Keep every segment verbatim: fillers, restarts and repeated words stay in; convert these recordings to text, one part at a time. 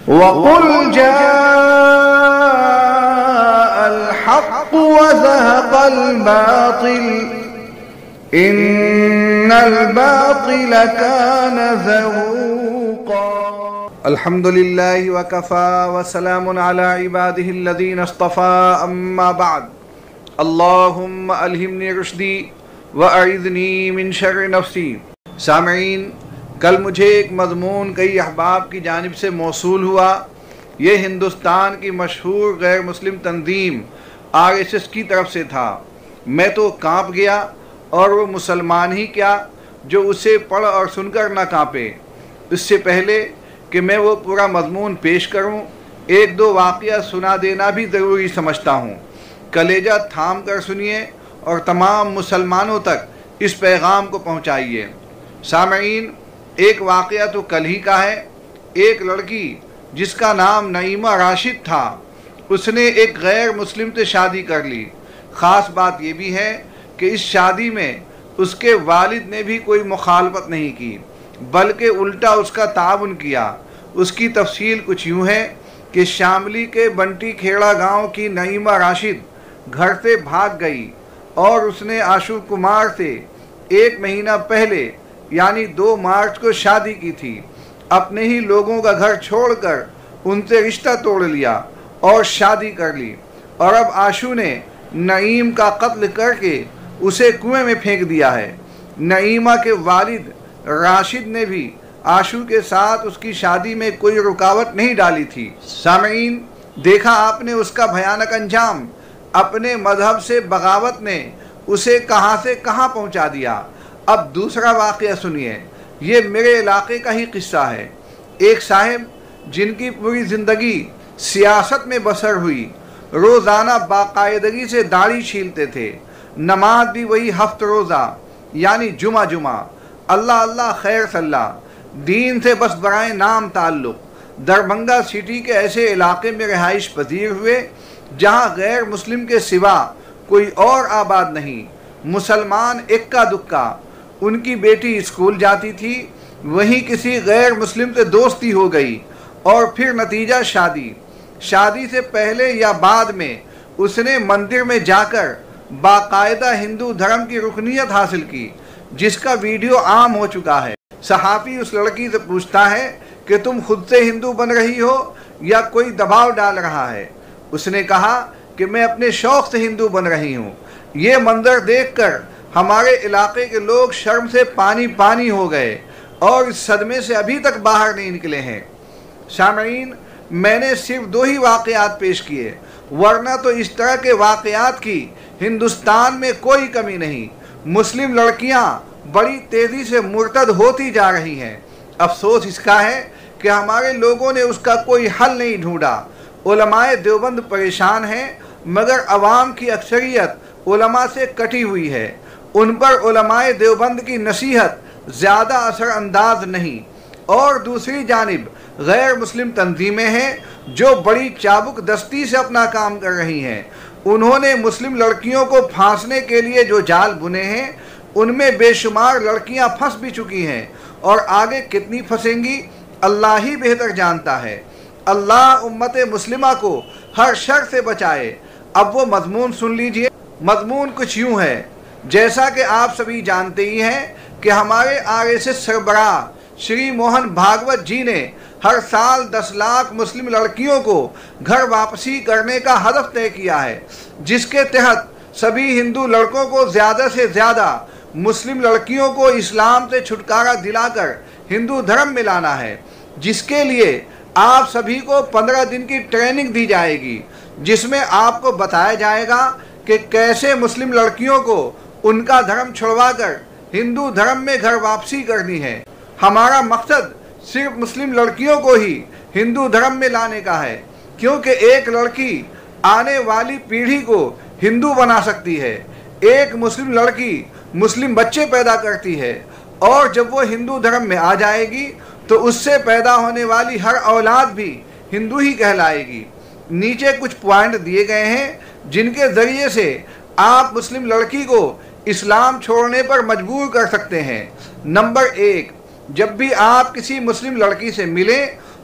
वक़ुल जाअल हक़्क़ु व ज़हक़ल बातिल इन्नल बातिल कान ज़हूक़ा। अल्हम्दुलिल्लाहि व कफ़ा व सलामुन अला इबादिहिल्लज़ीना इस्तफ़ा अम्मा बअद। अल्लाहुम्मा अल्हिमनी रुश्दी व अइज़नी मिन शर्रि नफ़्सी। सामईन, कल मुझे एक मज़मून कई अहबाब की जानिब से मौसूल हुआ। ये हिंदुस्तान की मशहूर गैर मुस्लिम तंजीम आर एस एस की तरफ से था। मैं तो कांप गया, और वो मुसलमान ही क्या जो उसे पढ़ और सुनकर न कांपे। इससे पहले कि मैं वो पूरा मज़मून पेश करूं, एक दो वाक़या सुना देना भी ज़रूरी समझता हूं। कलेजा थाम कर सुनिए और तमाम मुसलमानों तक इस पैगाम को पहुंचाइए। सामईन, एक वाक़या तो कल ही का है। एक लड़की जिसका नाम नईमा राशिद था, उसने एक गैर मुस्लिम से शादी कर ली। ख़ास बात यह भी है कि इस शादी में उसके वालिद ने भी कोई मुखालफत नहीं की, बल्कि उल्टा उसका ताउन किया। उसकी तफसील कुछ यूँ है कि शामली के बंटी खेड़ा गांव की नईमा राशिद घर से भाग गई और उसने आशु कुमार से एक महीना पहले यानी दो मार्च को शादी की थी। अपने ही लोगों का घर छोड़कर उनसे रिश्ता तोड़ लिया और शादी कर ली, और अब आशु ने नईम का कत्ल करके उसे कुएं में फेंक दिया है। नईमा के वालिद राशिद ने भी आशु के साथ उसकी शादी में कोई रुकावट नहीं डाली थी। सामईन, देखा आपने उसका भयानक अंजाम। अपने मजहब से बगावत ने उसे कहां से कहां पहुंचा दिया। अब दूसरा वाक़या सुनिए। ये मेरे इलाके का ही किस्सा है। एक साहिब जिनकी पूरी ज़िंदगी सियासत में बसर हुई, रोज़ाना बाकायदगी से दाढ़ी छीलते थे, नमाज भी वही हफ्त रोज़ा यानी जुमा जुमा, अल्लाह अल्लाह खैर सल्ला, दीन से बस बराए नाम ताल्लुक़। दरभंगा सिटी के ऐसे इलाके में रिहाइश पजीर हुए जहाँ गैर मुस्लिम के सिवा कोई और आबाद नहीं। मुसलमान इक्का दुक्का। उनकी बेटी स्कूल जाती थी, वहीं किसी गैर मुस्लिम से दोस्ती हो गई और फिर नतीजा शादी। शादी से पहले या बाद में उसने मंदिर में जाकर बाकायदा हिंदू धर्म की रुकनियत हासिल की, जिसका वीडियो आम हो चुका है। सहाफ़ी उस लड़की से पूछता है कि तुम खुद से हिंदू बन रही हो या कोई दबाव डाल रहा है। उसने कहा कि मैं अपने शौक़ से हिंदू बन रही हूँ। ये मंजर देखकर हमारे इलाके के लोग शर्म से पानी पानी हो गए और इस सदमे से अभी तक बाहर नहीं निकले हैं। सामईन, मैंने सिर्फ दो ही वाक़यात पेश किए, वरना तो इस तरह के वाक़यात की हिंदुस्तान में कोई कमी नहीं। मुस्लिम लड़कियां बड़ी तेज़ी से मुर्तद होती जा रही हैं। अफसोस इसका है कि हमारे लोगों ने उसका कोई हल नहीं ढूंढा। उलमाए देवबंद परेशान हैं, मगर अवाम की अक्सरियत उलमा से कटी हुई है। उन पर उलमाए देवबंद की नसीहत ज़्यादा असरअंदाज नहीं। और दूसरी जानिब गैर मुस्लिम तंजीमें हैं जो बड़ी चाबुक दस्ती से अपना काम कर रही हैं। उन्होंने मुस्लिम लड़कियों को फांसने के लिए जो जाल बुने हैं, उनमें बेशुमार लड़कियां फंस भी चुकी हैं, और आगे कितनी फंसेंगी अल्लाह ही बेहतर जानता है। अल्लाह उम्मत मुस्लिमा को हर शर से बचाए। अब वो मजमून सुन लीजिए। मजमून कुछ यूँ है, जैसा कि आप सभी जानते ही हैं कि हमारे आर एस एस सरबराह श्री मोहन भागवत जी ने हर साल दस लाख मुस्लिम लड़कियों को घर वापसी करने का हदफ तय किया है, जिसके तहत सभी हिंदू लड़कों को ज़्यादा से ज़्यादा मुस्लिम लड़कियों को इस्लाम से छुटकारा दिलाकर हिंदू धर्म में लाना है। जिसके लिए आप सभी को पंद्रह दिन की ट्रेनिंग दी जाएगी, जिसमें आपको बताया जाएगा कि कैसे मुस्लिम लड़कियों को उनका धर्म छुड़वाकर हिंदू धर्म में घर वापसी करनी है। हमारा मकसद सिर्फ मुस्लिम लड़कियों को ही हिंदू धर्म में लाने का है, क्योंकि एक लड़की आने वाली पीढ़ी को हिंदू बना सकती है। एक मुस्लिम लड़की मुस्लिम बच्चे पैदा करती है, और जब वो हिंदू धर्म में आ जाएगी तो उससे पैदा होने वाली हर औलाद भी हिंदू ही कहलाएगी। नीचे कुछ पॉइंट दिए गए हैं जिनके ज़रिए से आप मुस्लिम लड़की को इस्लाम छोड़ने पर मजबूर कर सकते हैं। नंबर एक, जब भी आप किसी मुस्लिम लड़की से मिलें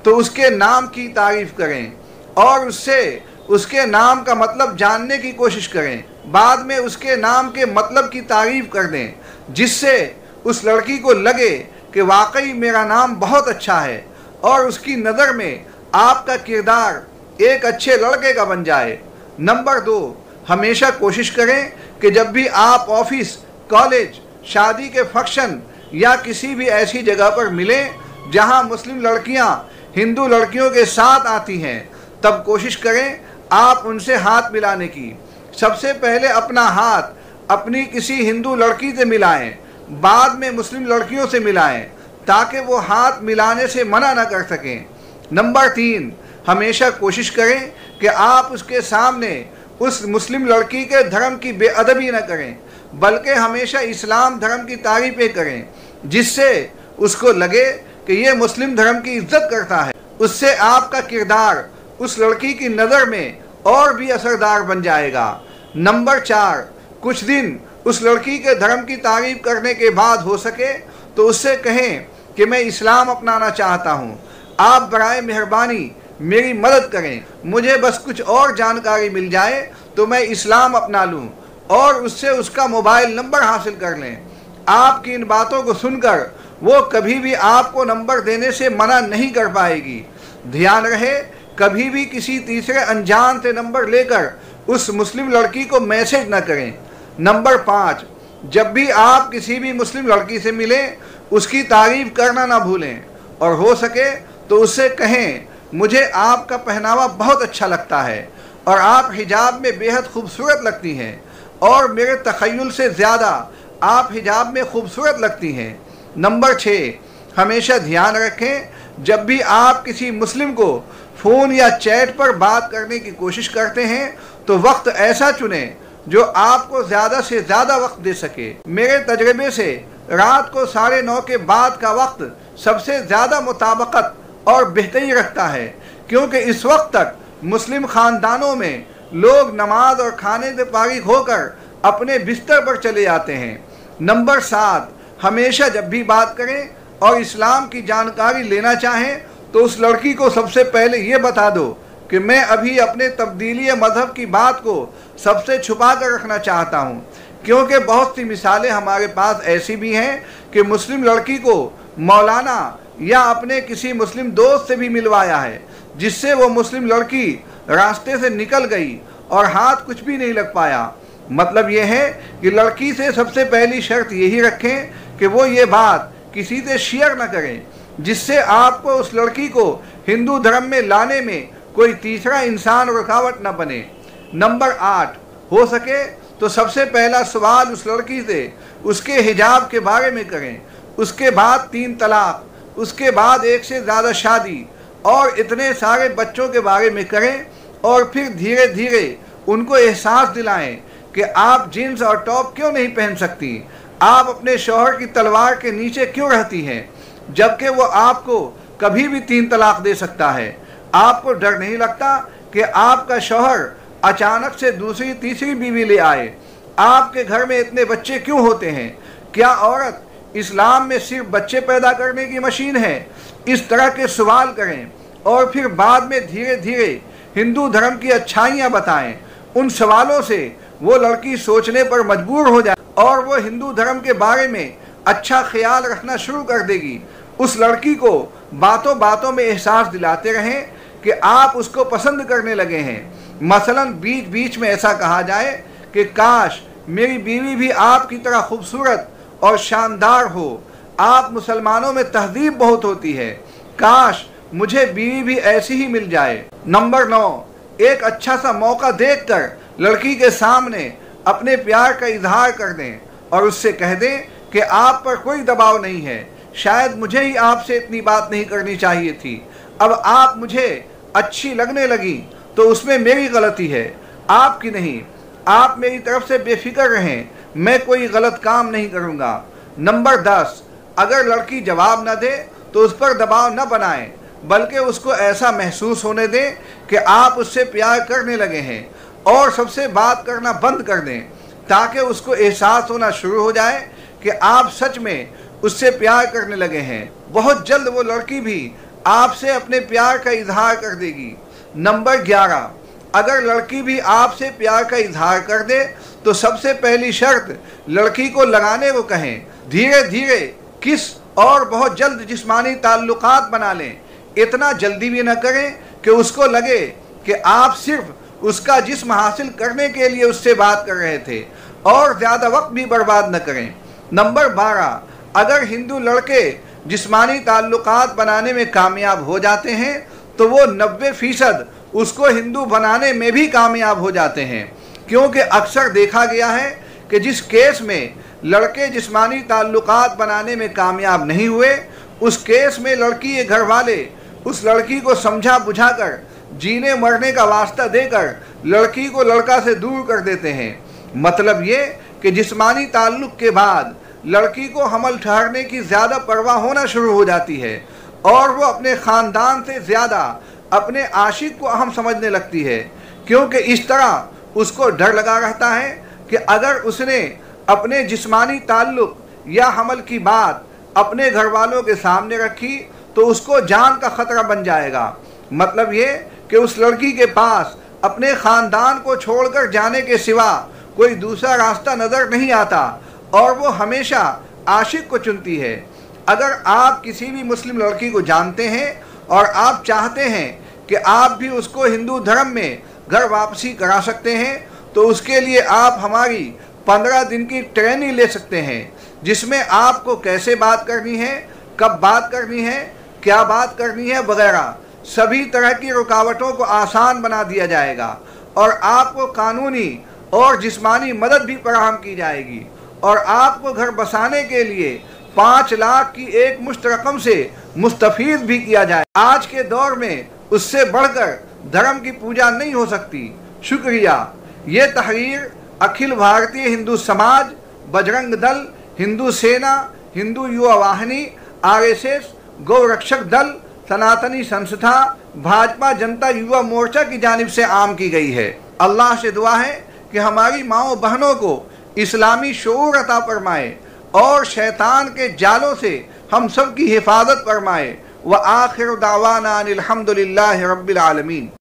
तो उसके नाम की तारीफ करें और उससे उसके नाम का मतलब जानने की कोशिश करें। बाद में उसके नाम के मतलब की तारीफ कर दें, जिससे उस लड़की को लगे कि वाकई मेरा नाम बहुत अच्छा है और उसकी नज़र में आपका किरदार एक अच्छे लड़के का बन जाए। नंबर दो, हमेशा कोशिश करें कि जब भी आप ऑफिस, कॉलेज, शादी के फंक्शन या किसी भी ऐसी जगह पर मिलें जहां मुस्लिम लड़कियां हिंदू लड़कियों के साथ आती हैं, तब कोशिश करें आप उनसे हाथ मिलाने की। सबसे पहले अपना हाथ अपनी किसी हिंदू लड़की से मिलाएं, बाद में मुस्लिम लड़कियों से मिलाएं, ताकि वो हाथ मिलाने से मना न कर सकें। नंबर तीन, हमेशा कोशिश करें कि आप उसके सामने उस मुस्लिम लड़की के धर्म की बेअदबी न करें, बल्कि हमेशा इस्लाम धर्म की तारीफ़ें करें, जिससे उसको लगे कि ये मुस्लिम धर्म की इज्जत करता है। उससे आपका किरदार उस लड़की की नज़र में और भी असरदार बन जाएगा। नंबर चार, कुछ दिन उस लड़की के धर्म की तारीफ करने के बाद हो सके तो उससे कहें कि मैं इस्लाम अपनाना चाहता हूँ, आप बराए मेहरबानी मेरी मदद करें, मुझे बस कुछ और जानकारी मिल जाए तो मैं इस्लाम अपना लूँ, और उससे उसका मोबाइल नंबर हासिल कर लें। आपकी इन बातों को सुनकर वो कभी भी आपको नंबर देने से मना नहीं कर पाएगी। ध्यान रहे, कभी भी किसी तीसरे अनजान से नंबर लेकर उस मुस्लिम लड़की को मैसेज न करें। नंबर पाँच, जब भी आप किसी भी मुस्लिम लड़की से मिलें उसकी तारीफ करना ना भूलें, और हो सके तो उससे कहें मुझे आपका पहनावा बहुत अच्छा लगता है और आप हिजाब में बेहद खूबसूरत लगती हैं, और मेरे तख़य्युल से ज़्यादा आप हिजाब में खूबसूरत लगती हैं। नंबर छः, हमेशा ध्यान रखें जब भी आप किसी मुस्लिम को फ़ोन या चैट पर बात करने की कोशिश करते हैं तो वक्त ऐसा चुनें जो आपको ज़्यादा से ज़्यादा वक्त दे सके। मेरे तजर्बे से रात को साढ़े नौ के बाद का वक्त सबसे ज़्यादा मुताबकत और बेहतरी रखता है, क्योंकि इस वक्त तक मुस्लिम ख़ानदानों में लोग नमाज और खाने से फारिग होकर अपने बिस्तर पर चले जाते हैं। नंबर सात, हमेशा जब भी बात करें और इस्लाम की जानकारी लेना चाहें तो उस लड़की को सबसे पहले ये बता दो कि मैं अभी अपने तब्दीली मज़हब की बात को सबसे छुपा कर रखना चाहता हूँ, क्योंकि बहुत सी मिसालें हमारे पास ऐसी भी हैं कि मुस्लिम लड़की को मौलाना या अपने किसी मुस्लिम दोस्त से भी मिलवाया है, जिससे वो मुस्लिम लड़की रास्ते से निकल गई और हाथ कुछ भी नहीं लग पाया। मतलब ये है कि लड़की से सबसे पहली शर्त यही रखें कि वो ये बात किसी से शेयर न करें, जिससे आपको उस लड़की को हिंदू धर्म में लाने में कोई तीसरा इंसान रुकावट न बने। नंबर आठ, हो सके तो सबसे पहला सवाल उस लड़की से उसके हिजाब के बारे में करें, उसके बाद तीन तलाक, उसके बाद एक से ज़्यादा शादी और इतने सारे बच्चों के बारे में करें, और फिर धीरे धीरे उनको एहसास दिलाएं कि आप जीन्स और टॉप क्यों नहीं पहन सकती, आप अपने शौहर की तलवार के नीचे क्यों रहती हैं, जबकि वो आपको कभी भी तीन तलाक दे सकता है। आपको डर नहीं लगता कि आपका शौहर अचानक से दूसरी तीसरी बीवी ले आए, आपके घर में इतने बच्चे क्यों होते हैं, क्या औरत इस्लाम में सिर्फ बच्चे पैदा करने की मशीन है? इस तरह के सवाल करें और फिर बाद में धीरे धीरे हिंदू धर्म की अच्छाइयाँ बताएं। उन सवालों से वो लड़की सोचने पर मजबूर हो जाए और वो हिंदू धर्म के बारे में अच्छा ख्याल रखना शुरू कर देगी। उस लड़की को बातों बातों में एहसास दिलाते रहें कि आप उसको पसंद करने लगे हैं। मसलन बीच बीच में ऐसा कहा जाए कि काश मेरी बीवी भी आपकी तरह खूबसूरत और शानदार हो, आप मुसलमानों में तहजीब बहुत होती है, काश मुझे बीवी भी ऐसी ही मिल जाए। नंबर नौ, एक अच्छा सा मौका देखकर लड़की के सामने अपने प्यार का इजहार कर दें और उससे कह दें कि आप पर कोई दबाव नहीं है, शायद मुझे ही आपसे इतनी बात नहीं करनी चाहिए थी, अब आप मुझे अच्छी लगने लगी तो उसमें मेरी गलती है, आपकी नहीं। आप मेरी तरफ से बेफिक्र रहें, मैं कोई गलत काम नहीं करूँगा। नंबर दस, अगर लड़की जवाब न दे तो उस पर दबाव न बनाएं, बल्कि उसको ऐसा महसूस होने दें कि आप उससे प्यार करने लगे हैं और सबसे बात करना बंद कर दें, ताकि उसको एहसास होना शुरू हो जाए कि आप सच में उससे प्यार करने लगे हैं। बहुत जल्द वो लड़की भी आपसे अपने प्यार का इजहार कर देगी। नंबर ग्यारह, अगर लड़की भी आपसे प्यार का इजहार कर दे तो सबसे पहली शर्त लड़की को लगाने को कहें। धीरे धीरे किस और बहुत जल्द जिस्मानी ताल्लुकात बना लें। इतना जल्दी भी न करें कि उसको लगे कि आप सिर्फ उसका जिस्म हासिल करने के लिए उससे बात कर रहे थे, और ज़्यादा वक्त भी बर्बाद न करें। नंबर बारह, अगर हिंदू लड़के जिस्मानी ताल्लुकात बनाने में कामयाब हो जाते हैं तो वो नब्बे फीसद उसको हिंदू बनाने में भी कामयाब हो जाते हैं, क्योंकि अक्सर देखा गया है कि जिस केस में लड़के जिस्मानी ताल्लुकात बनाने में कामयाब नहीं हुए, उस केस में लड़की के घर वाले उस लड़की को समझा बुझाकर जीने मरने का वास्ता देकर लड़की को लड़का से दूर कर देते हैं। मतलब ये कि जिस्मानी ताल्लुक के बाद लड़की को हमल ठहरने की ज़्यादा परवाह होना शुरू हो जाती है और वो अपने ख़ानदान से ज़्यादा अपने आशिक को अहम समझने लगती है, क्योंकि इस तरह उसको डर लगा रहता है कि अगर उसने अपने जिस्मानी ताल्लुक या हमल की बात अपने घर वालों के सामने रखी तो उसको जान का ख़तरा बन जाएगा। मतलब ये कि उस लड़की के पास अपने ख़ानदान को छोड़कर जाने के सिवा कोई दूसरा रास्ता नज़र नहीं आता और वो हमेशा आशिक को चुनती है। अगर आप किसी भी मुस्लिम लड़की को जानते हैं और आप चाहते हैं कि आप भी उसको हिंदू धर्म में घर वापसी करा सकते हैं तो उसके लिए आप हमारी पंद्रह दिन की ट्रेनिंग ले सकते हैं, जिसमें आपको कैसे बात करनी है, कब बात करनी है, क्या बात करनी है वगैरह सभी तरह की रुकावटों को आसान बना दिया जाएगा और आपको कानूनी और जिस्मानी मदद भी फराहम की जाएगी और आपको घर बसाने के लिए पाँच लाख की एक मुश्त रकम से मुस्तफीद भी किया जाए। आज के दौर में उससे बढ़कर धर्म की पूजा नहीं हो सकती। शुक्रिया। ये तहरीर अखिल भारतीय हिंदू समाज, बजरंग दल, हिंदू सेना, Hindu Yuva Vahini, are S S, गौरक्षक दल, सनातनी संस्था, भाजपा जनता युवा मोर्चा की जानिब से आम की गई है। अल्लाह से दुआ है कि हमारी माओ बहनों को इस्लामी शऊर अता फरमाए और शैतान के जालों से हम सब की हिफाजत फरमाए। व आखिर दावाना अनिल हम्दुलिल्लाहि रब्बिल आलमीन।